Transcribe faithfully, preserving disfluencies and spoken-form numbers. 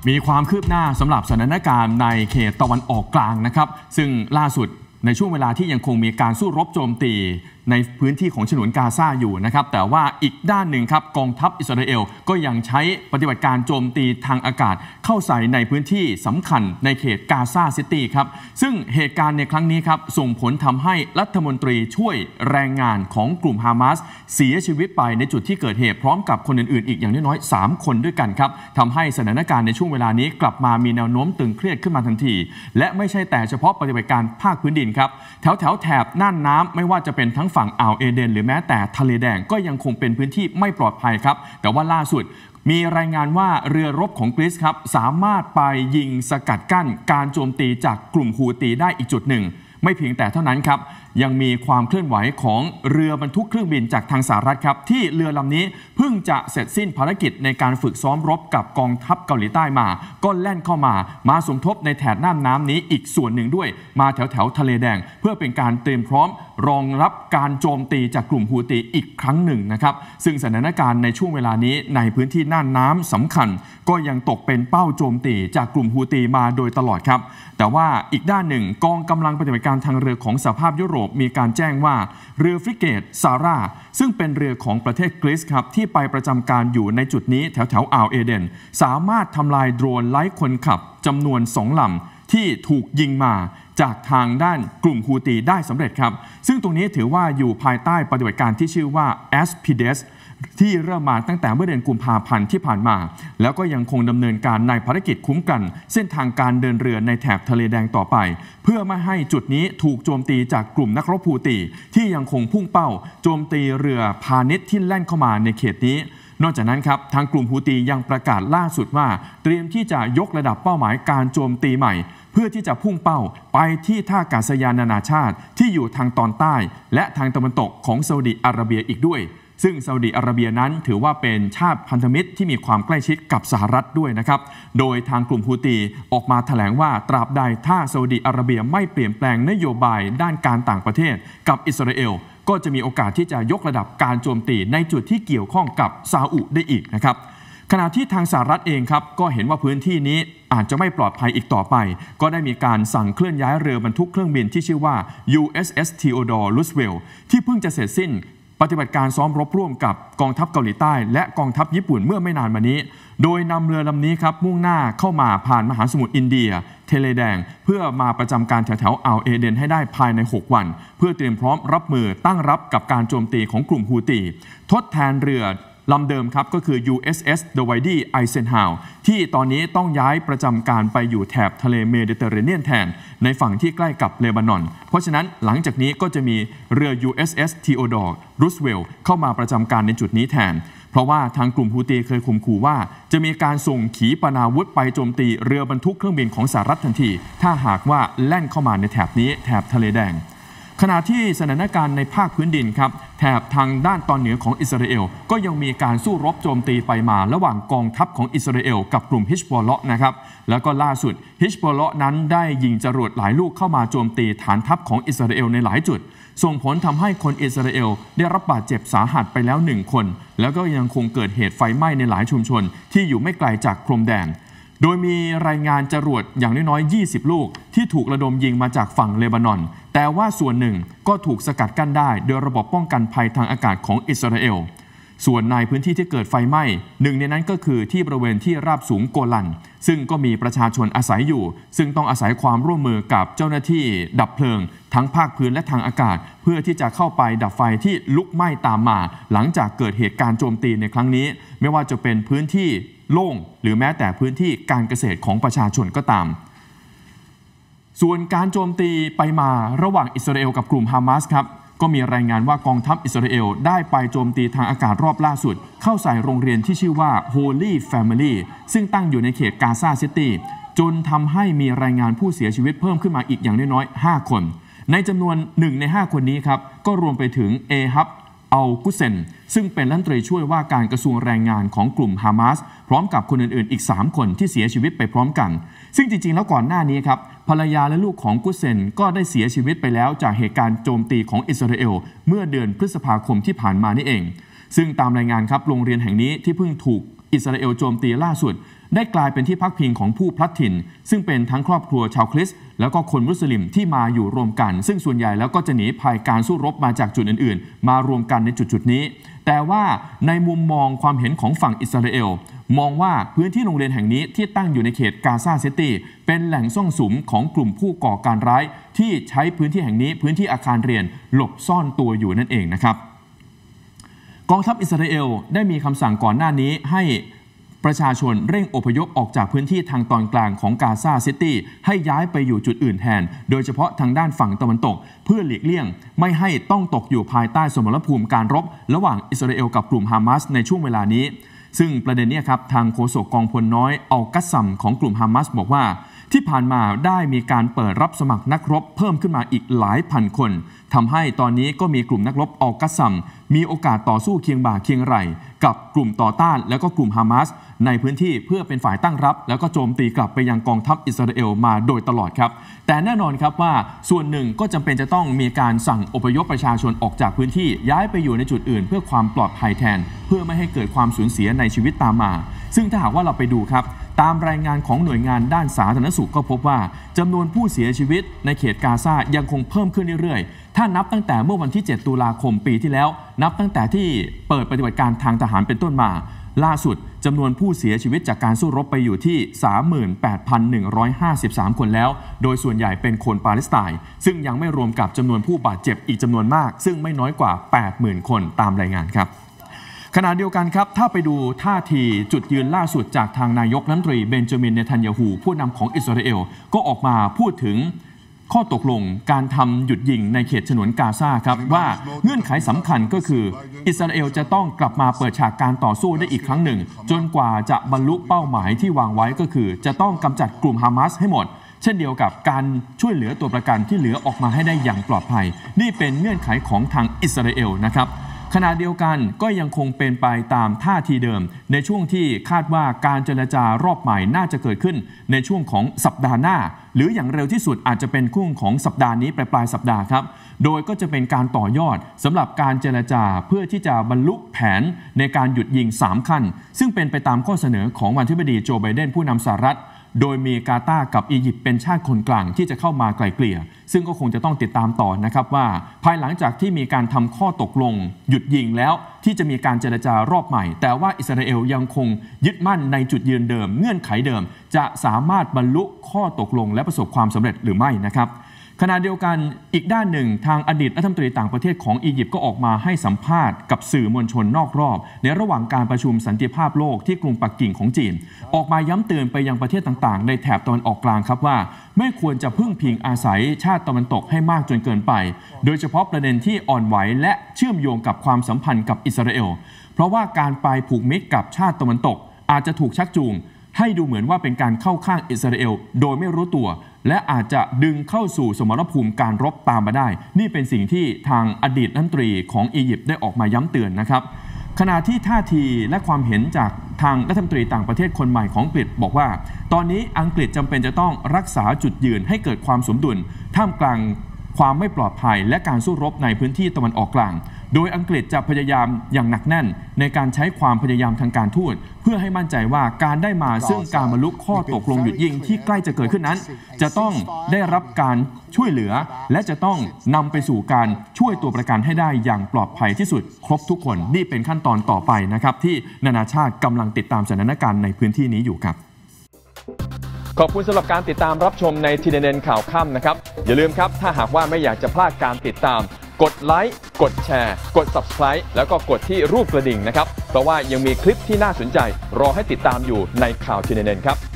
มีความคืบหน้าสำหรับสถานการณ์ในเขตตะวันออกกลางนะครับซึ่งล่าสุดในช่วงเวลาที่ยังคงมีการสู้รบโจมตีในพื้นที่ของฉนวนกาซาอยู่นะครับแต่ว่าอีกด้านหนึ่งครับกองทัพอิสราเอลก็ยังใช้ปฏิบัติการโจมตีทางอากาศเข้าใส่ในพื้นที่สำคัญในเขตกาซาซิตี้ครับซึ่งเหตุการณ์ในครั้งนี้ครับส่งผลทำให้รัฐมนตรีช่วยแรงงานของกลุ่มฮามาสเสียชีวิตไปในจุดที่เกิดเหตุพร้อมกับคนอื่นๆอีกอย่างน้อยๆสามคนด้วยกันครับทำให้สถานการณ์ในช่วงเวลานี้กลับมามีแนวโน้มตึงเครียดขึ้นมาทันทีและไม่ใช่แต่เฉพาะปฏิบัติการภาคพื้นดินครับแถวแถวแถบน่านน้ำไม่ว่าจะเป็นทั้งฝั่งอ่าวเอเดนหรือแม้แต่ทะเลแดงก็ยังคงเป็นพื้นที่ไม่ปลอดภัยครับแต่ว่าล่าสุดมีรายงานว่าเรือรบของกรีซครับสามารถไปยิงสกัดกั้นการโจมตีจากกลุ่มฮูตีได้อีกจุดหนึ่งไม่เพียงแต่เท่านั้นครับยังมีความเคลื่อนไหวของเรือบรรทุกเครื่องบินจากทางสหรัฐครับที่เรือลำนี้เพิ่งจะเสร็จสิ้นภารกิจในการฝึกซ้อมรบกับกองทัพเกาหลีใต้มาก็แล่นเข้ามามาสมทบในแถบน่านน้ำนี้อีกส่วนหนึ่งด้วยมาแถวแถวทะเลแดงเพื่อเป็นการเตรียมพร้อมรองรับการโจมตีจากกลุ่มฮูตีอีกครั้งหนึ่งนะครับซึ่งสถานการณ์ในช่วงเวลานี้ในพื้นที่น่านน้ำสำคัญก็ยังตกเป็นเป้าโจมตีจากกลุ่มฮูตีมาโดยตลอดครับแต่ว่าอีกด้านหนึ่งกองกำลังปฏิบัติการทางเรือของสหภาพยุโรปมีการแจ้งว่าเรือฟริเกตซาร่าซึ่งเป็นเรือของประเทศกรีซครับที่ไปประจำการอยู่ในจุดนี้แถวแถวอ่าวเอเดนสามารถทำลายโดรนไร้คนขับจำนวนสองลำที่ถูกยิงมาจากทางด้านกลุ่มฮูตีได้สำเร็จครับซึ่งตรงนี้ถือว่าอยู่ภายใต้ปฏิบัติการที่ชื่อว่า แอส พี ดี อี เอส ที่เริ่มมาตั้งแต่เมื่อเดือนกุมภาพันธ์ที่ผ่านมาแล้วก็ยังคงดำเนินการในภารกิจคุ้มกันเส้นทางการเดินเรือในแถบทะเลแดงต่อไปเพื่อไม่ให้จุดนี้ถูกโจมตีจากกลุ่มนักรบฮูตีที่ยังคงพุ่งเป้าโจมตีเรือพาณิชย์ที่แล่นเข้ามาในเขตนี้นอกจากนั้นครับทางกลุ่มฮูตียังประกาศล่าสุดว่าเตรียมที่จะยกระดับเป้าหมายการโจมตีใหม่เพื่อที่จะพุ่งเป้าไปที่ท่าอากาศยานนานาชาติที่อยู่ทางตอนใต้และทางตะวันตกของซาอุดิอาระเบียอีกด้วยซึ่งซาอุดิอาระเบียนั้นถือว่าเป็นชาติพันธมิตรที่มีความใกล้ชิดกับสหรัฐด้วยนะครับโดยทางกลุ่มฮูตีออกมาแถลงว่าตราบใดถ้าซาอุดิอาระเบียไม่เปลี่ยนแปลงนโยบายด้านการต่างประเทศกับอิสราเอลก็จะมีโอกาสที่จะยกระดับการโจมตีในจุดที่เกี่ยวข้องกับซาอุได้อีกนะครับขณะที่ทางสหรัฐเองครับก็เห็นว่าพื้นที่นี้อาจจะไม่ปลอดภัยอีกต่อไปก็ได้มีการสั่งเคลื่อนย้ายเรือบรรทุกเครื่องบินที่ชื่อว่า ยู เอส เอส Theodore Roosevelt ที่เพิ่งจะเสร็จสิ้นปฏิบัติการซ้อมรบร่วมกับกองทัพเกาหลีใต้และกองทัพญี่ปุ่นเมื่อไม่นานมานี้โดยนำเรือลำนี้ครับมุ่งหน้าเข้ามาผ่านมหาสมุทรอินเดียทะเลแดงเพื่อมาประจำการแถวๆอ่าวเอเดนให้ได้ภายในหกวันเพื่อเตรียมพร้อมรับมือตั้งรับกับการโจมตีของกลุ่มฮูตีทดแทนเรือลำเดิมครับก็คือ ยู เอส เอส Dwight Eisenhower ที่ตอนนี้ต้องย้ายประจำการไปอยู่แถบทะเลเมดิเตอร์เรเนียนแทนในฝั่งที่ใกล้กับเลบานอนเพราะฉะนั้นหลังจากนี้ก็จะมีเรือ ยู เอส เอส Theodore Roosevelt เข้ามาประจำการในจุดนี้แทนเพราะว่าทางกลุ่มฮูตีเคยข่มขู่ว่าจะมีการส่งขีปนาวุธไปโจมตีเรือบรรทุกเครื่องบินของสหรัฐทันทีถ้าหากว่าแล่นเข้ามาในแถบนี้แถบทะเลแดงขณะที่สถานการณ์ในภาคพื้นดินครับแถบทางด้านตอนเหนือของอิสราเอลก็ยังมีการสู้รบโจมตีไปมาระหว่างกองทัพของอิสราเอลกับกลุ่มฮิชบอลเลาะห์นะครับแล้วก็ล่าสุดฮิชบอลเลาะห์นั้นได้ยิงจรวดหลายลูกเข้ามาโจมตีฐานทัพของอิสราเอลในหลายจุดส่งผลทำให้คนอิสราเอลได้รับบาดเจ็บสาหัสไปแล้วหนึ่งคนแล้วก็ยังคงเกิดเหตุไฟไหม้ในหลายชุมชนที่อยู่ไม่ไกลจากพรมแดนโดยมีรายงานจรวดอย่างน้อยๆยี่สิบลูกที่ถูกระดมยิงมาจากฝั่งเลบานอนแต่ว่าส่วนหนึ่งก็ถูกสกัดกั้นได้โดยระบบป้องกันภัยทางอากาศของอิสราเอลส่วนในพื้นที่ที่เกิดไฟไหม้หนึ่งในนั้นก็คือที่บริเวณที่ราบสูงโกลันซึ่งก็มีประชาชนอาศัยอยู่ซึ่งต้องอาศัยความร่วมมือกับเจ้าหน้าที่ดับเพลิงทั้งภาคพื้นและทางอากาศเพื่อที่จะเข้าไปดับไฟที่ลุกไหม้ตามมาหลังจากเกิดเหตุการณ์โจมตีในครั้งนี้ไม่ว่าจะเป็นพื้นที่โล่งหรือแม้แต่พื้นที่การเกษตรของประชาชนก็ตามส่วนการโจมตีไปมาระหว่างอิสราเอลกับกลุ่มฮามาสครับก็มีรายงานว่ากองทัพอิสราเอลได้ไปโจมตีทางอากาศรอบล่าสุดเข้าใส่โรงเรียนที่ชื่อว่า Holy Family ซึ่งตั้งอยู่ในเขตกาซาซิตี้จนทำให้มีรายงานผู้เสียชีวิตเพิ่มขึ้นมาอีกอย่างน้อยๆห้าคนในจำนวนหนึ่งในห้าคนนี้ครับก็รวมไปถึงเอฮับอัลกุเซนซึ่งเป็นรัฐมนตรีช่วยว่าการกระทรวงแรงงานของกลุ่มฮามาสพร้อมกับคนอื่นๆอีกสามคนที่เสียชีวิตไปพร้อมกันซึ่งจริงๆแล้วก่อนหน้านี้ครับภรรยาและลูกของกุเซนก็ได้เสียชีวิตไปแล้วจากเหตุการณ์โจมตีของอิสราเอลเมื่อเดือนพฤษภาคมที่ผ่านมานี่เองซึ่งตามรายงานครับโรงเรียนแห่งนี้ที่เพิ่งถูก อิอิสราเอลโจมตีล่าสุดได้กลายเป็นที่พักพิงของผู้พลัดถิ่นซึ่งเป็นทั้งครอบครัวชาวคริสต์แล้วก็คนมุสลิมที่มาอยู่รวมกันซึ่งส่วนใหญ่แล้วก็จะหนีภัยการสู้รบมาจากจุดอื่นๆมารวมกันในจุดๆนี้แต่ว่าในมุมมองความเห็นของฝั่งอิสราเอลมองว่าพื้นที่โรงเรียนแห่งนี้ที่ตั้งอยู่ในเขตกาซาซิตี้เป็นแหล่งซ่องสุมของกลุ่มผู้ก่อการร้ายที่ใช้พื้นที่แห่งนี้พื้นที่อาคารเรียนหลบซ่อนตัวอยู่นั่นเองนะครับกองทัพอิสราเอลได้มีคำสั่งก่อนหน้านี้ให้ประชาชนเร่งอพยพออกจากพื้นที่ทางตอนกลางของกาซาซิตี้ให้ย้ายไปอยู่จุดอื่นแทนโดยเฉพาะทางด้านฝั่งตะวันตกเพื่อหลีกเลี่ยงไม่ให้ต้องตกอยู่ภายใต้สมรภูมิการรบระหว่างอิสราเอลกับกลุ่มฮามาสในช่วงเวลานี้ซึ่งประเด็นนี้ครับทางโฆษกกองพลน้อยอัลกัสซัมของกลุ่มฮามาสบอกว่าที่ผ่านมาได้มีการเปิดรับสมัครนักรบเพิ่มขึ้นมาอีกหลายพันคนทำให้ตอนนี้ก็มีกลุ่มนักรบอัลกัสซัมมีโอกาสต่อสู้เคียงบ่าเคียงไหล่กับกลุ่มต่อต้านแล้วก็กลุ่มฮามาสในพื้นที่เพื่อเป็นฝ่ายตั้งรับแล้วก็โจมตีกลับไปยังกองทัพอิสราเอลมาโดยตลอดครับแต่แน่นอนครับว่าส่วนหนึ่งก็จำเป็นจะต้องมีการสั่งอพยพประชาชนออกจากพื้นที่ย้ายไปอยู่ในจุดอื่นเพื่อความปลอดภัยแทนเพื่อไม่ให้เกิดความสูญเสียในชีวิตตามมาซึ่งถ้าหากว่าเราไปดูครับตามรายงานของหน่วยงานด้านสาธารณสุขก็พบว่าจำนวนผู้เสียชีวิตในเขตกาซายังคงเพิ่มขึ้นเรื่อยๆถ้านับตั้งแต่เมื่อวันที่เจ็ดตุลาคมปีที่แล้วนับตั้งแต่ที่เปิดปฏิบัติการทางทหารเป็นต้นมาล่าสุดจำนวนผู้เสียชีวิตจากการสู้รบไปอยู่ที่ สามหมื่นแปดพันหนึ่งร้อยห้าสิบสาม คนแล้วโดยส่วนใหญ่เป็นคนปาเลสไตน์ซึ่งยังไม่รวมกับจำนวนผู้บาดเจ็บอีกจำนวนมากซึ่งไม่น้อยกว่า แปดหมื่น คนตามรายงานครับขณะเดียวกันครับถ้าไปดูท่าทีจุดยืนล่าสุดจากทางนายกรัฐมนตรีเบนจามินเนทันยาฮูผู้นำของอิสราเอลก็ออกมาพูดถึงข้อตกลงการทำหยุดยิงในเขตฉนวนกาซาครับว่าเงื่อนไขสำคัญก็คืออิสราเอลจะต้องกลับมาเปิดฉากการต่อสู้ได้อีกครั้งหนึ่งจนกว่าจะบรรลุเป้าหมายที่วางไว้ก็คือจะต้องกำจัดกลุ่มฮามาสให้หมดเช่นเดียวกับการช่วยเหลือตัวประกันที่เหลือออกมาให้ได้อย่างปลอดภัยนี่เป็นเงื่อนไขของทางอิสราเอลนะครับขณะเดียวกันก็ยังคงเป็นไปตามท่าทีเดิมในช่วงที่คาดว่าการเจรจารอบใหม่น่าจะเกิดขึ้นในช่วงของสัปดาห์หน้าหรืออย่างเร็วที่สุดอาจจะเป็นช่วงของสัปดาห์นี้ปลายปลายสัปดาห์ครับโดยก็จะเป็นการต่อยอดสำหรับการเจรจาเพื่อที่จะบรรลุแผนในการหยุดยิงสามขั้นซึ่งเป็นไปตามข้อเสนอของประธานาธิบดีโจไบเดนผู้นำสหรัฐโดยมีกาตาร์กับอียิปต์เป็นชาติคนกลางที่จะเข้ามาไกล่เกลี่ยซึ่งก็คงจะต้องติดตามต่อนะครับว่าภายหลังจากที่มีการทำข้อตกลงหยุดยิงแล้วที่จะมีการเจรจารอบใหม่แต่ว่าอิสราเอลยังคงยึดมั่นในจุดยืนเดิมเงื่อนไขเดิมจะสามารถบรรลุข้อตกลงและประสบความสำเร็จหรือไม่นะครับขณะเดียวกันอีกด้านหนึ่งทางอดีตรัฐมนตรีต่างประเทศของอียิปต์ก็ออกมาให้สัมภาษณ์กับสื่อมวลชนนอกรอบในระหว่างการประชุมสันติภาพโลกที่กรุงปักกิ่งของจีนออกมาย้ำเตือนไปยังประเทศต่างๆในแถบตะวันออกกลางครับว่าไม่ควรจะพึ่งพิงอาศัยชาติตะวันตกให้มากจนเกินไปโดยเฉพาะประเด็นที่อ่อนไหวและเชื่อมโยงกับความสัมพันธ์กับอิสราเอลเพราะว่าการไปผูกมิตรกับชาติตะวันตกอาจจะถูกชักจูงให้ดูเหมือนว่าเป็นการเข้าข้างอิสราเอลโดยไม่รู้ตัวและอาจจะดึงเข้าสู่สมรภูมิการรบตามมาได้นี่เป็นสิ่งที่ทางอดีตรัฐมนตรีของอียิปต์ได้ออกมาย้ำเตือนนะครับขณะที่ท่าทีและความเห็นจากทางรัฐมนตรีต่างประเทศคนใหม่ของอังกฤษบอกว่าตอนนี้อังกฤษจำเป็นจะต้องรักษาจุดยืนให้เกิดความสมดุลท่ามกลางความไม่ปลอดภัยและการสู้รบในพื้นที่ตะวันออกกลางโดยอังกฤษจะพยายามอย่างหนักแน่นในการใช้ความพยายามทางการทูตเพื่อให้มั่นใจว่าการได้มาซึ่งการบรรลุข้อตกลงหยุดยิงที่ใกล้จะเกิดขึ้นนั้นจะต้องได้รับการช่วยเหลือและจะต้องนำไปสู่การช่วยตัวประกันให้ได้อย่างปลอดภัยที่สุดครบทุกคนนี่เป็นขั้นตอนต่อไปนะครับที่นานาชาติกำลังติดตามสถานการณ์ในพื้นที่นี้อยู่ครับขอบคุณสำหรับการติดตามรับชมใน ที เอ็น เอ็น ข่าวค่ำนะครับอย่าลืมครับถ้าหากว่าไม่อยากจะพลาดการติดตามกดไลค์กดแชร์กด ซับสไครบ์ แล้วก็กดที่รูปกระดิ่งนะครับเพราะว่ายังมีคลิปที่น่าสนใจรอให้ติดตามอยู่ในข่าว ที เอ็น เอ็น ครับ